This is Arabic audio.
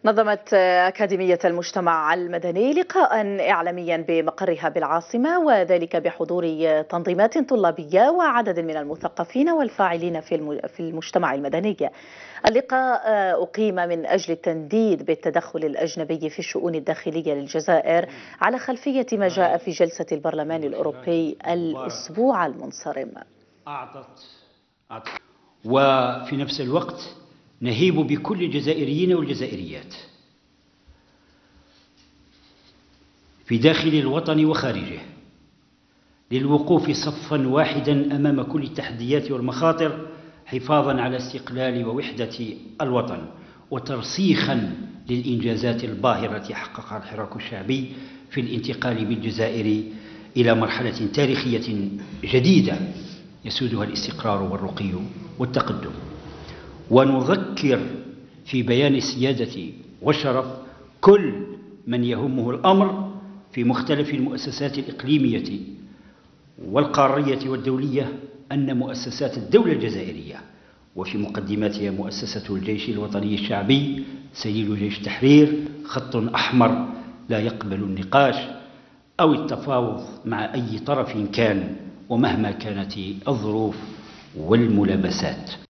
نظمت أكاديمية المجتمع المدني لقاء إعلاميا بمقرها بالعاصمة، وذلك بحضور تنظيمات طلابية وعدد من المثقفين والفاعلين في المجتمع المدني. اللقاء أقيم من أجل التنديد بالتدخل الأجنبي في الشؤون الداخلية للجزائر على خلفية ما جاء في جلسة البرلمان الأوروبي الأسبوع المنصرم. وفي نفس الوقت نهيب بكل الجزائريين والجزائريات في داخل الوطن وخارجه للوقوف صفا واحدا أمام كل التحديات والمخاطر، حفاظا على استقلال ووحدة الوطن وترسيخا للإنجازات الباهرة حققها الحراك الشعبي في الانتقال بالجزائر إلى مرحلة تاريخية جديدة يسودها الاستقرار والرقي والتقدم. ونذكر في بيان السيادة والشرف كل من يهمه الأمر في مختلف المؤسسات الإقليمية والقارية والدولية أن مؤسسات الدولة الجزائرية وفي مقدماتها مؤسسة الجيش الوطني الشعبي سيل جيش التحرير خط أحمر لا يقبل النقاش أو التفاوض مع أي طرف كان ومهما كانت الظروف والملابسات.